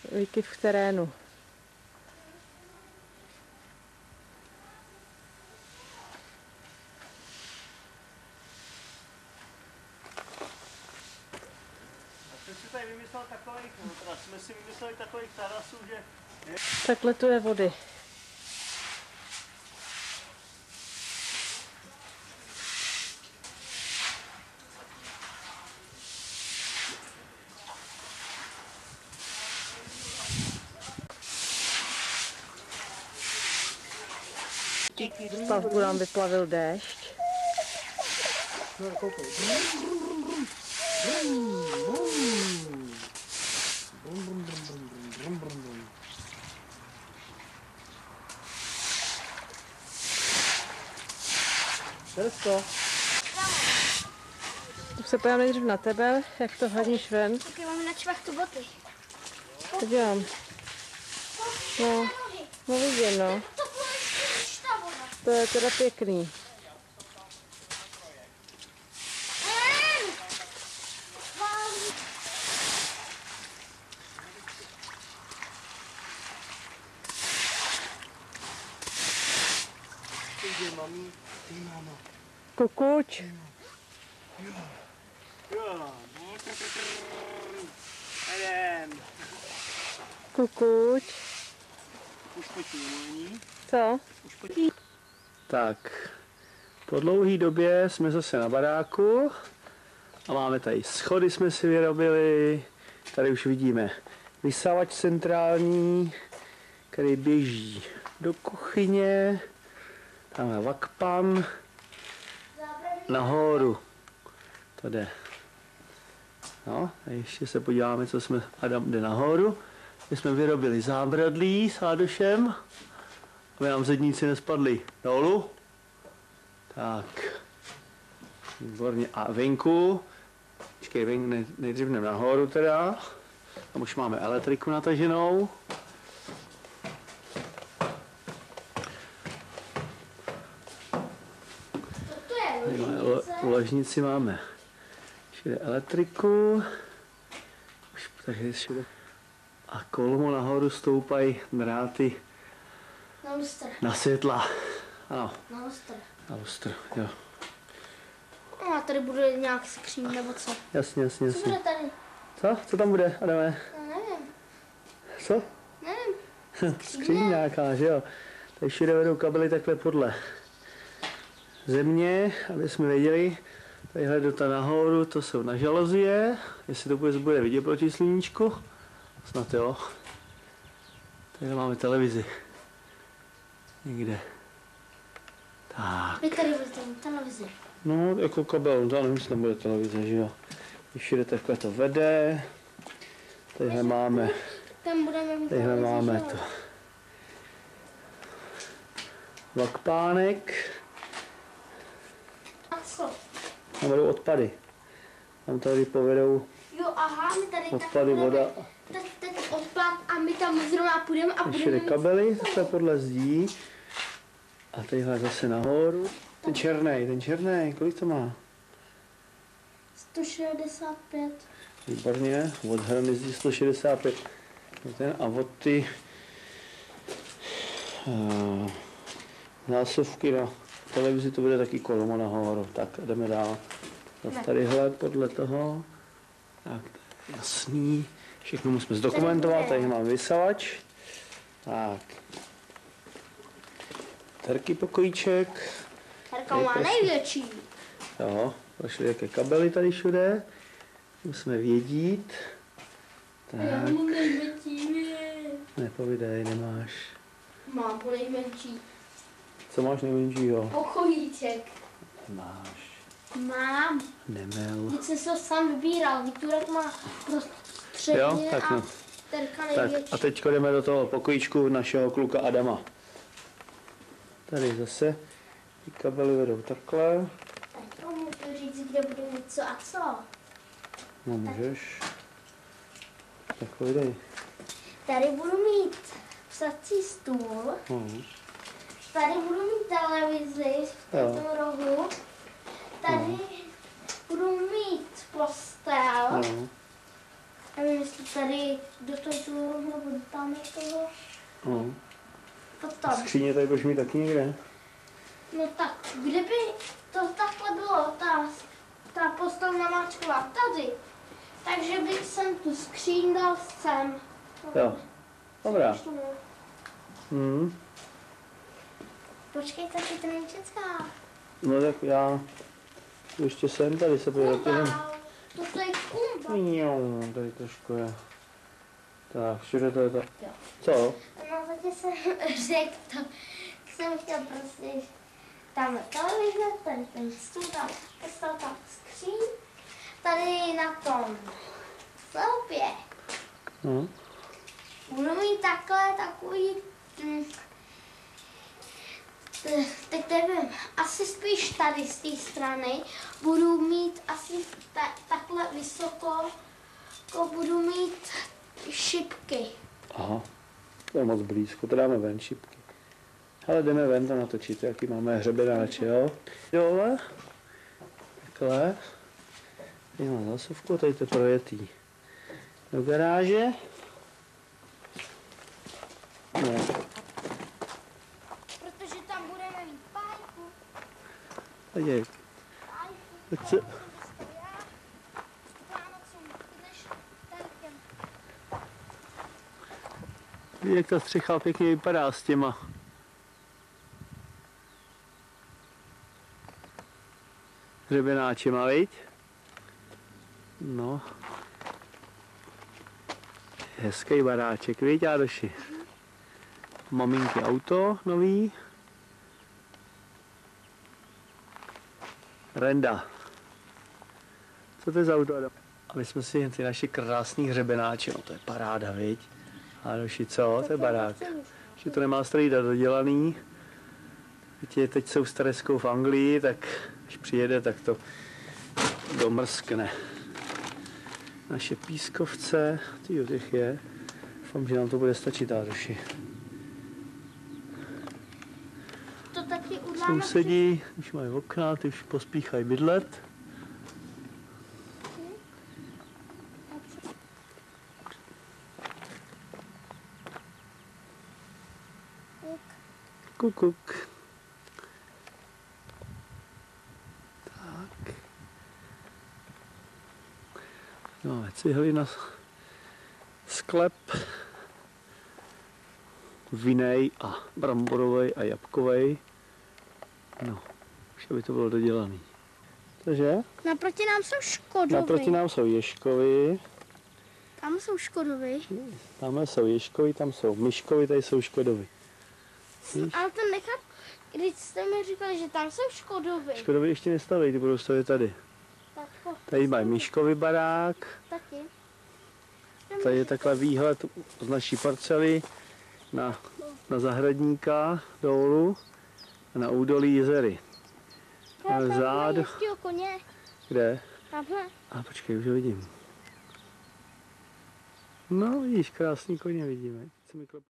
výkyv v terénu. Jsme si vymysleli takových terasů, že... Takhle tu je vody. Stavbu nám vyplavil déšť. Teresko. Tak se pojďme nejdřív na tebe, jak to hodíš ven. Tak mám na čvachtu boty. To dělám. No, no vidím, no. To je teda pěkný. Kukuč. Kukuč. Co? Tak, po dlouhé době jsme zase na baráku a máme tady schody, jsme si vyrobili. Tady už vidíme vysavač centrální, který běží do kuchyně. Tam je vakpan. Nahoru. To jde. No, a ještě se podíváme, co jsme... Adam jde nahoru. My jsme vyrobili zábradlí s Ádošem, aby nám zedníci nespadli dolů. Tak. Výborně. A venku. Počkej, nejdřív jdeme nahoru teda. Tam už máme elektriku nataženou. U ložnici máme všude elektriku. Takže všude. A kolmo nahoru stoupají dráty na lustr. Na světla. Ano. Na lustr. Na lustr, jo. A tady bude nějak skříň nebo co? Jasně, jasně, jasně. Co bude tady? Co? Co tam bude, Adame? No, nevím. Co? Nevím. Skříň nějaká, že jo? Tady všude vedou kabely takhle podle země, aby jsme věděli. Tadyhle do ta nahoru, to jsou na žalozie. Jestli to bude vidět proti sluníčku. Snad jo. Tady máme televizi. Někde. Tak. Vy tady budete televizi. No, jako kabel, já nevím, jestli tam bude televize, že jo. Všude takhle to vede. Tadyhle máme. Tam budeme mít Tadyhle máme to. Vakpánek. A co? Tam vedou odpady. Tam tady povedou Jo, aha, my tady odpady, voda. Ten odpad a my tam zrovna půjdeme a budeme Všude kabely, takhle podle zdí. A tadyhle zase nahoru. Ten černý, kolik to má? 165. Výborně, od hrany zdí 165. A od ty násuvky na televizi to bude taky kolmo nahoru. Tak jdeme dál. Zase tadyhle podle toho. Tak, jasný. Všechno musíme zdokumentovat. Tady máme vysavač. Tak. Terky pokojíček. Terka má největší. Jo, prošli jaké kabely tady všude. Musíme vědět. Tak. Já mám největší. Nepovídej, nemáš. Mám po nejmenší. Co máš nejmenšího? Pokojíček. Nemáš. Mám. Nemel. Teď jsem se ho sám vybíral. Viktorek má prostředně Jo, tak no. a Terka Tak největší. a teď jdeme do toho pokojíčku našeho kluka Adama. Tady zase ty kabely vedou takhle. Tak to můžu říct, kde budu mít co a co. No můžeš. Tak povídej. Tady budu mít psací stůl. Tady budu mít televizi v tomto rohu. Tady budu mít postel. Nevím, jestli tady do toho tu nebo tam je toho. No. To A tam. skříně tady budeš mít taky někde? No tak, kdyby to takhle bylo, ta postavna máčková tady, takže bych sem tu skříň dal sem. Jo. Dobrá. Počkej, taky to není česká. No tak já ještě jsem tady se pojdu. Toto je kumba. Jo, tady trošku je. Tak, všude to je to. Jo. Co? No, zatím jsem řekl to. Jsem chtěl prostě, tam je televize, tady ten stůl, tam skříň, tady na tom sloupě. No. Budu mít takhle takový, teď nevím, asi spíš tady z té strany budu mít asi takhle vysoko, jako budu mít šipky. Aha, to je moc blízko, to dáme ven šipky. Ale jdeme ven to natočit, jaký máme hřebenáče, jo? Dole, takhle. Tady mám zásuvku, tady to projetý do garáže. No. Protože tam budeme mít pájku. Tady, tak se, vidíš, jak ta střecha pěkně vypadá s těma. Hřebenáčema, viď? No. Hezký baráček, viď, Jádoši? Maminky auto nový. Renda. Co to je za auto, Adam? A my jsme si ty naše krásný hřebenáče, no to je paráda, viď? Jádoši, co? To je barák. Že to nemá strejda dodělaný. Teď jsou s Tereskou v Anglii, tak když přijede, tak to domrskne. Naše pískovce, tyjo, těch je. Doufám, že nám to bude stačit, Jádoši. To taky uděláme. Sousedí, už mají okna, ty už pospíchají bydlet. Kukuk. Tak. Máme cihly na sklep. Vinej a bramborovej a jabkovej. No, už aby to bylo dodělaný. Takže? Naproti nám jsou Škodovy. Naproti nám jsou Ježkovy. Tam jsou Škodovy. Tamhle jsou Ježkovy, tam jsou Myškovy, tady jsou Škodovy. Víš? Ale to nechat, když jste mi říkali, že tam jsou Škodovy. Škodovy ještě nestaví, ty budou stavět tady. Tak Tady mají Myškovy barák, taky. tady je takhle výhled z naší parcely na zahradníka dolů a na údolí jezery. A vzadu. Koně. Kde? Tamhle. A počkej, už ho vidím. No vidíš, krásný koně vidíme.